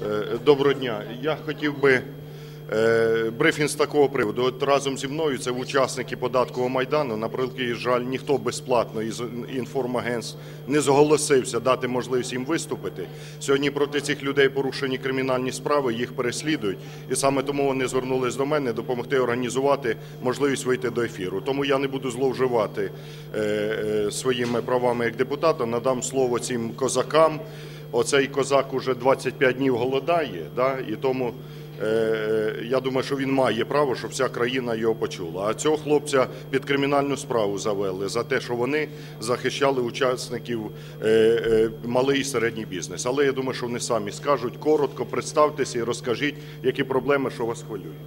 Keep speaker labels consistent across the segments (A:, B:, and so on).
A: Доброго дня. Я хотів би брифінг з такого приводу. От разом зі мною це учасники податкового майдану. На превеликий жаль, ніхто безплатно із інформагентств не зголосився дати можливість їм виступити. Сьогодні проти цих людей порушені кримінальні справи, їх переслідують. І саме тому вони звернулись до мене допомогти організувати можливість вийти до ефіру. Тому я не буду зловживати своїми правами як депутата, надам слово цим козакам. Оцей козак уже 25 днів голодає, і тому я думаю, що він має право, щоб вся країна його почула. А цього хлопця під кримінальну справу завели за те, що вони захищали учасників малий і середній бізнес. Але я думаю, що вони самі скажуть. Коротко представтеся і розкажіть, які проблеми, що вас хвилює.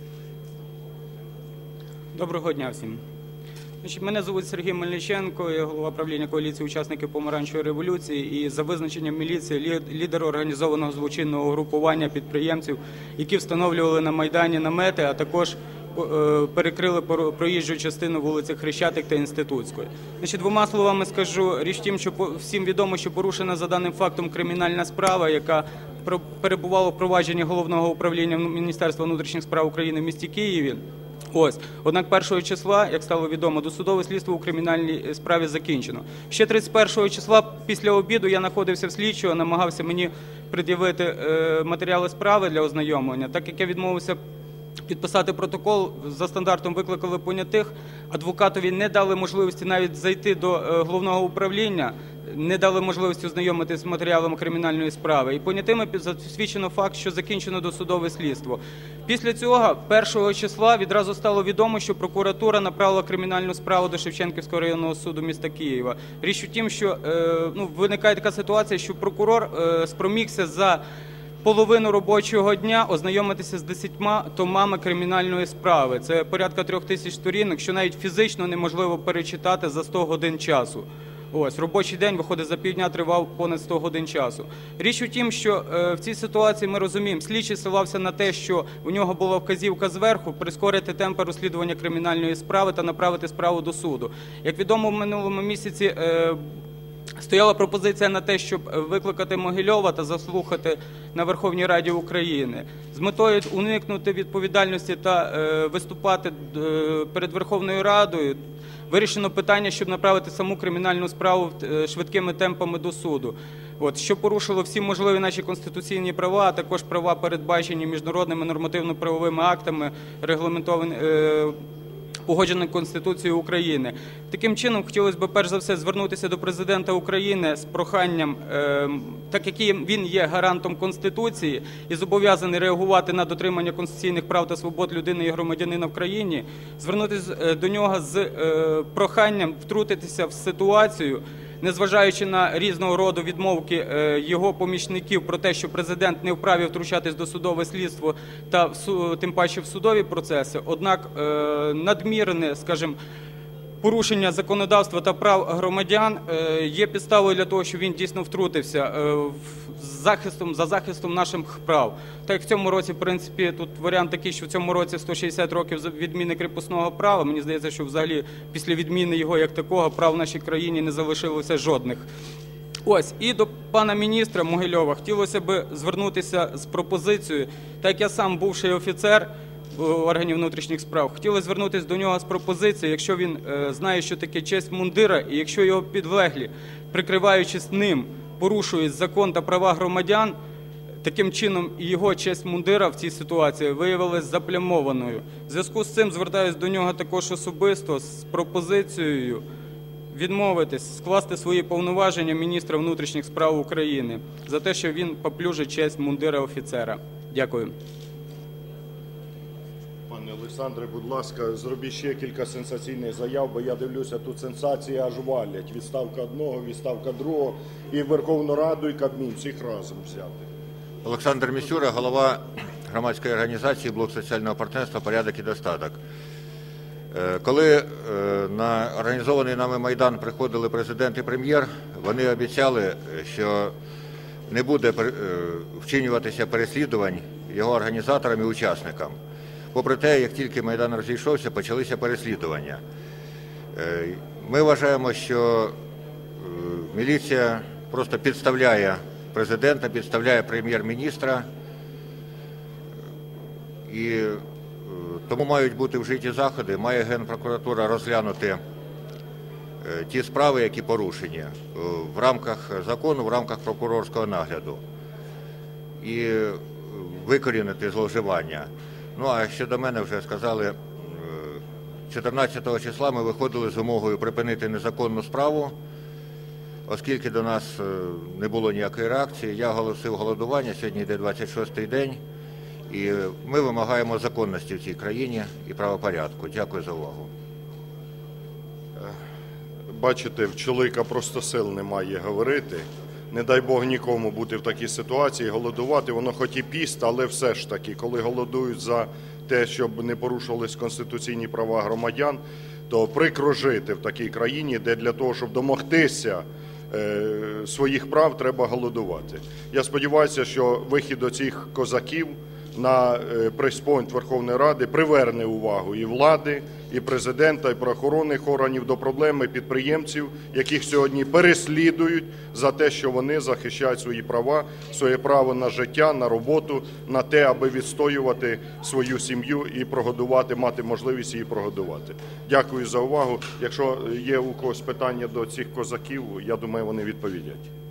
B: Доброго дня всім. Мене звуть Сергій Мельниченко, я голова правління коаліції учасників Помаранчевої революції і за визначенням міліції лідер організованого злочинного групування підприємців, які встановлювали на Майдані намети, а також перекрили проїжджу частину вулиці Хрещатик та Інститутської. Двома словами скажу, річ в тім, що всім відомо, що порушена за даним фактом кримінальна справа, яка перебувала в провадженні Головного управління Міністерства внутрішніх справ України в місті Києві. Однак 1 числа, як стало відомо, досудове слідство у кримінальній справі закінчено. Ще 31 числа після обіду я знаходився в слідчого, намагався мені пред'явити матеріали справи для ознайомлення. Так як я відмовився підписати протокол, за стандартом викликали понятих, адвокатові не дали можливості навіть зайти до головного управління, не дали можливості ознайомитися з матеріалами кримінальної справи. І понятими засвідчено факт, що закінчено досудове слідство. Після цього, 1 числа, відразу стало відомо, що прокуратура направила кримінальну справу до Шевченківського районного суду міста Києва. Річ у тім, що виникає така ситуація, що прокурор спромігся за половину робочого дня ознайомитися з 10 томами кримінальної справи. Це порядка 3000 сторінок, що навіть фізично неможливо перечитати за 100 годин часу. Робочий день, виходить, за півдня тривав понад 100 годин часу. Річ у тім, що в цій ситуації ми розуміємо, слідчий ссилався на те, що у нього була вказівка зверху прискорити темпи розслідування кримінальної справи та направити справу до суду. Як відомо, в минулому місяці стояла пропозиція на те, щоб викликати Могильова та заслухати на Верховній Раді України. З метою уникнути відповідальності та виступати перед Верховною Радою, вирішено питання, щоб направити саму кримінальну справу швидкими темпами до суду, що порушило всі можливі наші конституційні права, а також права, передбачені міжнародними нормативно-правовими актами, погодженим Конституцією України. Таким чином, хотілося б перш за все звернутися до Президента України з проханням, так як він є гарантом Конституції і зобов'язаний реагувати на дотримання конституційних прав та свобод людини і громадянина в країні, звернутися до нього з проханням втрутитися в ситуацію, незважаючи на різного роду відмовки його помічників про те, що президент не вправі втручатись до судове слідство та тим паче в судові процеси, однак надмірне, скажімо, порушення законодавства та прав громадян є підставою для того, щоб він дійсно втрутився за захистом наших прав. Так як в цьому році, в принципі, тут варіант такий, що в цьому році 160 років відміни кріпосного права. Мені здається, що взагалі після відміни його як такого прав в нашій країні не залишилося жодних. І до пана міністра Могильова хотілося б звернутися з пропозицією, так як я сам бувший офіцер органів внутрішніх справ, хотілося звернутися до нього з пропозицією, якщо він знає, що таке честь мундира, і якщо його підлеглі, прикриваючись ним, порушують закон та права громадян, таким чином і його честь мундира в цій ситуації виявилась заплямованою. В зв'язку з цим звертаюся до нього також особисто з пропозицією відмовитись, скласти свої повноваження міністра внутрішніх справ України за те, що він поплюжить честь мундира офіцера. Дякую.
A: Пане Олександре, будь ласка, зробіть ще кілька сенсаційних заяв, бо я дивлюся, тут сенсації аж валять. Відставка одного, відставка другого, і Верховну Раду, і Кабмін, всіх разом взяти.
C: Олександр Місюра, голова громадської організації «Блок соціального партнерства. Порядок і достаток». Коли на організований нами Майдан приходили президент і прем'єр, вони обіцяли, що не буде вчинюватися переслідувань його організаторам і учасникам. Попри те, як тільки Майдан розійшовся, почалися переслідування. Ми вважаємо, що міліція просто підставляє президента, підставляє прем'єр-міністра. І тому мають бути вжиті заходи, має Генпрокуратура розглянути ті справи, які порушені в рамках закону, в рамках прокурорського нагляду і викорінити зловживання. Ну а щодо мене вже сказали, 14 числа ми виходили з вимогою припинити незаконну справу, оскільки до нас не було ніякої реакції. Я оголосив голодування, сьогодні йде 26-й день, і ми вимагаємо законності в цій країні і правопорядку. Дякую за увагу.
A: Бачите, в чоловіка просто сил немає говорити. Не дай Бог нікому бути в такій ситуації, голодувати, воно хоч і піст, але все ж таки, коли голодують за те, щоб не порушувались конституційні права громадян, то прикро жити в такій країні, де для того, щоб домогтися своїх прав, треба голодувати. Я сподіваюся, що вихід оцих козаків на прес-пойнт Верховної Ради приверне увагу і влади, і президента, і правоохоронних органів до проблеми підприємців, яких сьогодні переслідують за те, що вони захищають свої права, своє право на життя, на роботу, на те, аби відстоювати свою сім'ю і прогодувати, мати можливість її прогодувати. Дякую за увагу. Якщо є у когось питання до цих козаків, я думаю, вони відповідять.